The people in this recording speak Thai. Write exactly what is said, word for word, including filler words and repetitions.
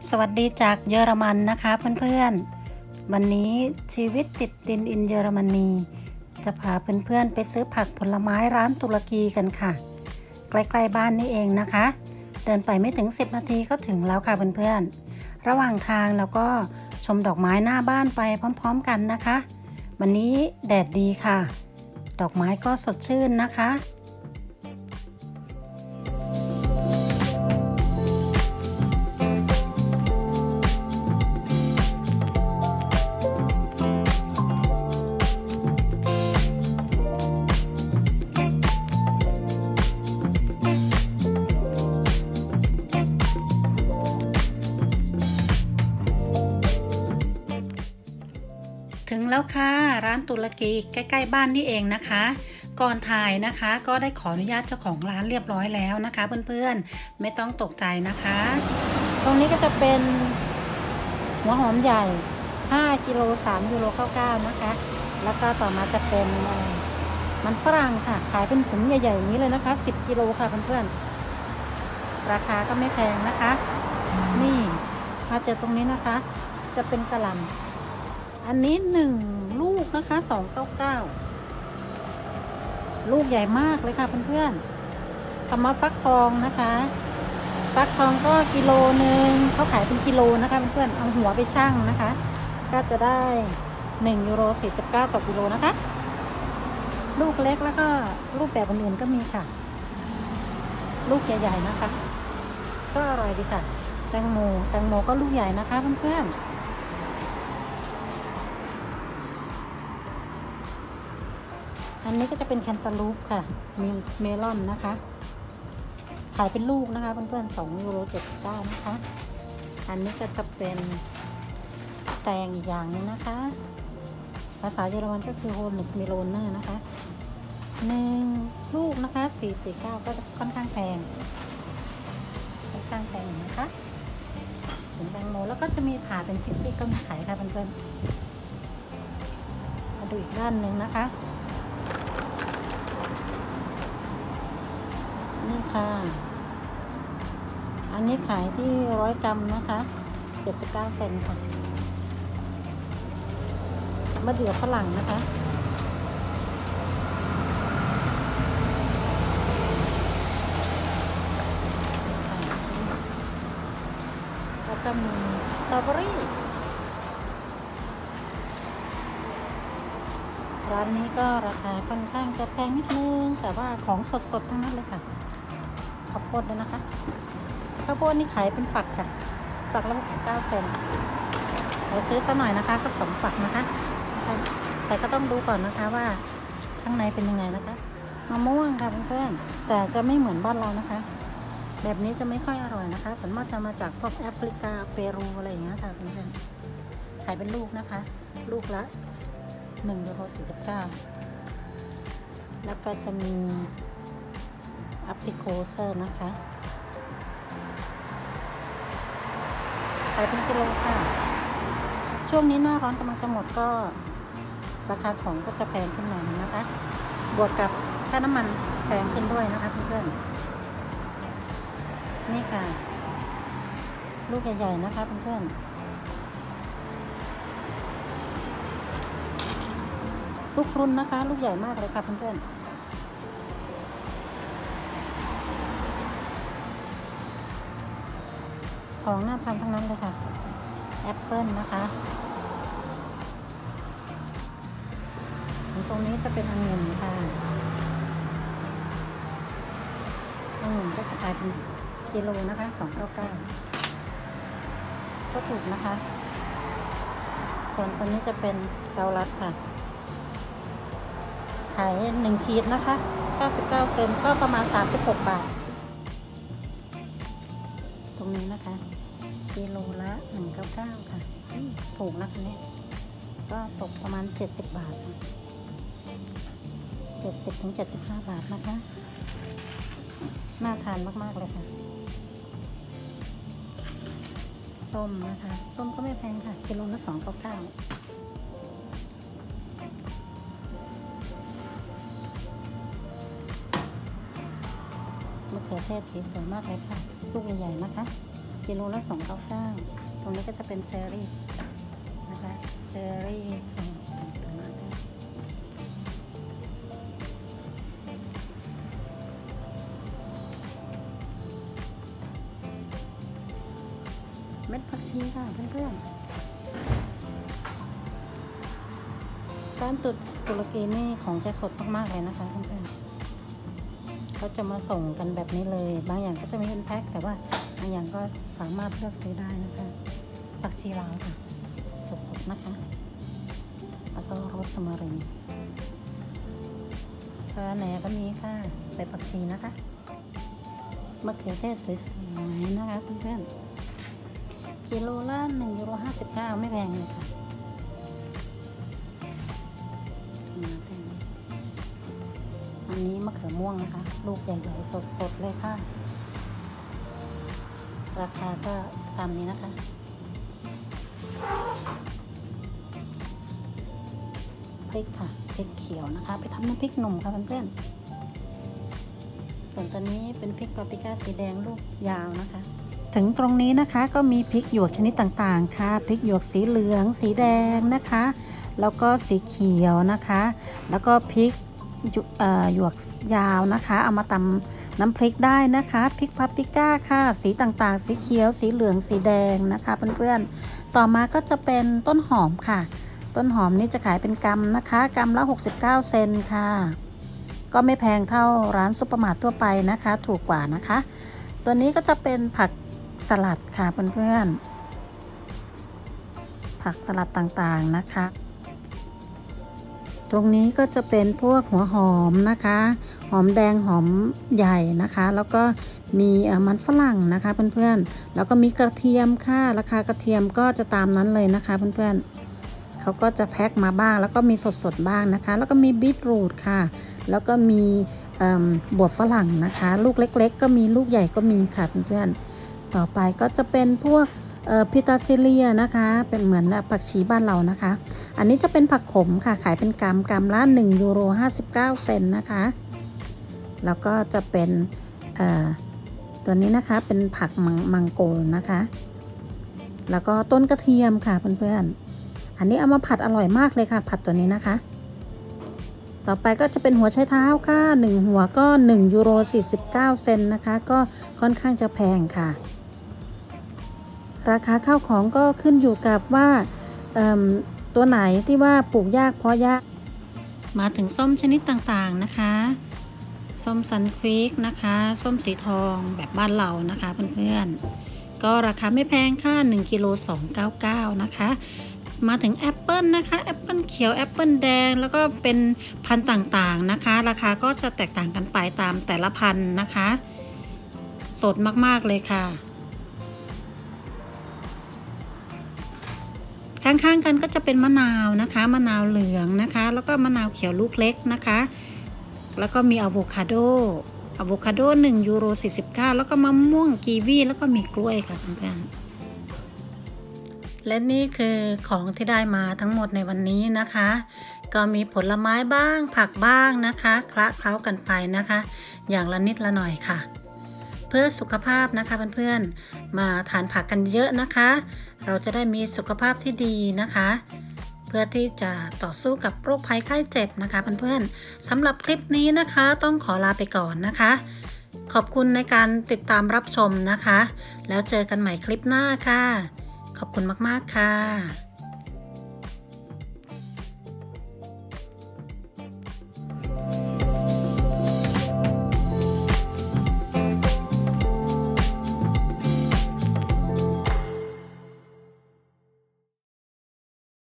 สวัสดีจากเยอรมันนะคะเพื่อนๆวันนี้ชีวิตติดดินอินเยอรมนีจะพาเพื่อนๆไปซื้อผักผลไม้ร้านตุรกีกันค่ะใกล้ๆบ้านนี่เองนะคะเดินไปไม่ถึงสิบนาทีก็ถึงแล้วค่ะเพื่อนๆระหว่างทางเราก็ชมดอกไม้หน้าบ้านไปพร้อมๆกันนะคะวันนี้แดดดีค่ะดอกไม้ก็สดชื่นนะคะถึงแล้วค่ะร้านตุรกีใกล้ๆบ้านนี่เองนะคะก่อนถ่ายนะคะก็ได้ขออนุญาตเจ้าของร้านเรียบร้อยแล้วนะคะเพื่อนๆไม่ต้องตกใจนะคะตรงนี้ก็จะเป็นหัวหอมใหญ่ห้ากิโลสามยูโรเก้าสิบเก้านะคะแล้วก็ต่อมาจะเป็นมันฝรั่งค่ะขายเป็นถุงใหญ่ๆอย่างนี้เลยนะคะสิบกิโลค่ะเพื่อนๆราคาก็ไม่แพงนะคะนี่มาเจอตรงนี้นะคะจะเป็นกะหล่ำอันนี้หนึ่งลูกนะคะสองเก้าเก้าลูกใหญ่มากเลยค่ะเพื่อนๆต่อมาฟักทองนะคะฟักทองก็กิโลหนึ่งเขาขายเป็นกิโลนะคะเพื่อนๆเอาหัวไปชั่งนะคะก็จะได้หนึ่งยูโรสี่สิบเก้าต่อกิโลนะคะลูกเล็กแล้วก็รูปแบบอื่นๆก็มีค่ะลูกใหญ่ๆนะคะก็อร่อยดีค่ะแตงโมแตงโมก็ลูกใหญ่นะคะเพื่อนๆอันนี้ก็จะเป็นแคนตาลูปค่ะมีเมลอนนะคะขายเป็นลูกนะคะเพื่อนๆสองยูโรเจ็ดสิบเก้านะคะอันนี้ก็จะเป็นแตงอีกอย่างนึงนะคะภาษาเยอรมันก็คือโฮนิกเมโลเนอร์นะคะหนึ่งลูกนะคะสี่สี่เก้าก็จะค่อนข้างแพงค่อนข้างแพงนะคะถึงแตงโมแล้วก็จะมีผ่าเป็นซิกๆก็มีขายค่ะเพื่อนๆมาดูอีกด้านหนึ่งนะคะนี่ค่ะอันนี้ขายที่ร้อยกรัมนะคะเจ็ดสิบเก้าเซนต์ค่ะมะเดื่อฝรั่งนะคะแล้วก็มีสตรอเบอรี่ร้านนี้ก็ราคาค่อนข้างจะแพงนิดนึงแต่ว่าของสดๆทั้งนั้นเลยค่ะข้าวโพดด้วยนะคะข้าวโพดนี่ขายเป็นฝักค่ะฝักละหกสิบเก้าเซนต์เดี๋ยวซื้อสักหน่อยนะคะสักสองฝักนะคะแต่ก็ต้องดูก่อนนะคะว่าข้างในเป็นยังไงนะคะมะม่วงค่ะเพื่อนๆแต่จะไม่เหมือนบ้านเรานะคะแบบนี้จะไม่ค่อยอร่อยนะคะส่วนมากจะมาจากพวกแอฟริกาเปรูอะไรอย่างเงี้ยค่ะเพื่อนๆขายเป็นลูกนะคะลูกละหนึ่งยูโรสี่สิบเก้าแล้วก็จะมีอัปริโคเซอร์นะคะขายเป็นกิโลค่ะช่วงนี้หน้าร้อนกำลังจะหมดก็ราคาของก็จะแพงขึ้นหน่อยนะคะบวกกับค่าน้ำมันแพงขึ้นด้วยนะคะเพื่อนๆนี่ค่ะลูกใหญ่ๆนะคะเพื่อนๆลูกพรุนนะคะลูกใหญ่มากเลยค่ะเพื่อนๆของน่าทานทั้งนั้นเลยค่ะแอปเปิ้ลนะคะตรงนี้จะเป็นองุ่นค่ะองุ่นก็จะขายเป็นกิโลนะคะสองเก้าเก้าก็ถูกนะคะส่วนตัวนี้จะเป็นเกาลัดค่ะขายหนึ่งขีดนะคะเก้าสิบเก้าเซนต์ก็ประมาณสามสิบหกบาทตรงนี้นะคะกิโลละหนึ่งเก้าเก้าค่ะถูกนะคะเนี่ยก็ตกประมาณเจ็ดสิบบาทค่ะเจ็ดสิบถึงเจ็ดสิบห้าบาทนะคะน่าทานมากๆเลยค่ะส้มนะคะส้มก็ไม่แพงค่ะกิโลละสองเก้าเก้ามะเขือเทศสีสวยมากเลยค่ะลูกใหญ่ๆนะคะกิโลละสองร้อยเก้าสิบเก้าตรงนี้ก็จะเป็นเชอร์รี่นะคะเชอร์รี่ส่งตรงนั้นเม็ดผักชีค่ะเพื่อนๆร้านตุตุรกีนี่ของจะสดมากๆเลยนะคะเพื่อนๆเขาจะมาส่งกันแบบนี้เลยบางอย่างก็จะมีเป็นแพ็คแต่ว่าบางอย่างก็สามารถเลือกซื้อได้นะคะผักชีลาวค่ะสดๆนะคะแล้วก็โรสมารีสะระแหน่ก็มีค่ะใบผักชีนะคะมะเขือเทศสวยๆนะคะเพื่อนๆกิโลละหนึ่งยูโรห้าสิบเก้าไม่แพงเลยค่ะอันนี้มะเขือม่วงนะคะลูกใหญ่ๆสดๆเลยค่ะราคาก็ตามนี้นะคะพริกค่ะพริกเขียวนะคะไปทำน้ำพริกหนุ่มค่ะเพื่อนๆส่วนตัวนี้เป็นพริกปาปริก้าสีแดงลูกยาวนะคะถึงตรงนี้นะคะก็มีพริกหยวกชนิดต่างๆค่ะพริกหยวกสีเหลืองสีแดงนะคะแล้วก็สีเขียวนะคะแล้วก็พริกหยวกยาวนะคะเอามาตำน้ำพริกได้นะคะพริกปาปริก้าค่ะสีต่างๆสีเขียวสีเหลืองสีแดงนะคะเพื่อนๆต่อมาก็จะเป็นต้นหอมค่ะต้นหอมนี่จะขายเป็นกำนะคะกำละหกสิบเก้าเซนต์ค่ะก็ไม่แพงเท่าร้านซุปเปอร์มาร์ททั่วไปนะคะถูกกว่านะคะตัวนี้ก็จะเป็นผักสลัดค่ะเพื่อนๆผักสลัดต่างๆนะคะตรงนี้ก็จะเป็นพวกหัวหอมนะคะหอมแดงหอมใหญ่นะคะแล้วก็มีมันฝรั่งนะคะเพื่อนๆแล้วก็มีกระเทียมค่ะราคากระเทียมก็จะตามนั้นเลยนะคะเพื่อนๆเขาก็จะแพ็คมาบ้างแล้วก็มีสดๆบ้างนะคะแล้วก็มีบีทรูทค่ะแล้วก็มีบวบฝรั่งนะคะลูกเล็กๆก็มีลูกใหญ่ก็มีค่ะเพื่อนๆต่อไปก็จะเป็นพวกพิตาซิเลียนะคะเป็นเหมือนผักชีบ้านเรานะคะอันนี้จะเป็นผักขมค่ะขายเป็นกำกำละหนึ่งยูโรห้าสิบเก้าเซนต์นะคะแล้วก็จะเป็นตัวนี้นะคะเป็นผักมังโกนะคะแล้วก็ต้นกระเทียมค่ะเพื่อนๆอันนี้เอามาผัดอร่อยมากเลยค่ะผัดตัวนี้นะคะต่อไปก็จะเป็นหัวไชเท้าค่ะหนึ่งหัวก็หนึ่งยูโรสี่สิบเก้าเซนต์นะคะก็ค่อนข้างจะแพงค่ะราคาข้าวของก็ขึ้นอยู่กับว่าตัวไหนที่ว่าปลูกยากเพราะยากมาถึงส้มชนิดต่างๆนะคะส้มซันควิกนะคะส้มสีทองแบบบ้านเรานะคะเพื่อนๆก็ราคาไม่แพงค่ะหนึ่งกิโลสองร้อยเก้าสิบเก้านะคะมาถึงแอปเปิลนะคะแอปเปิลเขียวแอปเปิลแดงแล้วก็เป็นพันธุ์ต่างๆนะคะราคาก็จะแตกต่างกันไปตามแต่ละพันธุ์นะคะสดมากๆเลยค่ะข้างๆกันก็จะเป็นมะนาวนะคะมะนาวเหลืองนะคะแล้วก็มะนาวเขียวลูกเล็กนะคะแล้วก็มีอะโวคาโดอะโวคาโดหนึ่งยูโรสี่สิบเก้าแล้วก็มะม่วงกีวีแล้วก็มีกล้วยค่ะเพื่อนๆและนี่คือของที่ได้มาทั้งหมดในวันนี้นะคะก็มีผลไม้บ้างผักบ้างนะคะคละเคล้ากันไปนะคะอย่างละนิดละหน่อยค่ะเพื่อสุขภาพนะคะเพื่อนๆมาทานผักกันเยอะนะคะเราจะได้มีสุขภาพที่ดีนะคะเพื่อที่จะต่อสู้กับโรคภัยไข้เจ็บนะคะเพื่อนๆสำหรับคลิปนี้นะคะต้องขอลาไปก่อนนะคะขอบคุณในการติดตามรับชมนะคะแล้วเจอกันใหม่คลิปหน้าค่ะขอบคุณมากๆค่ะ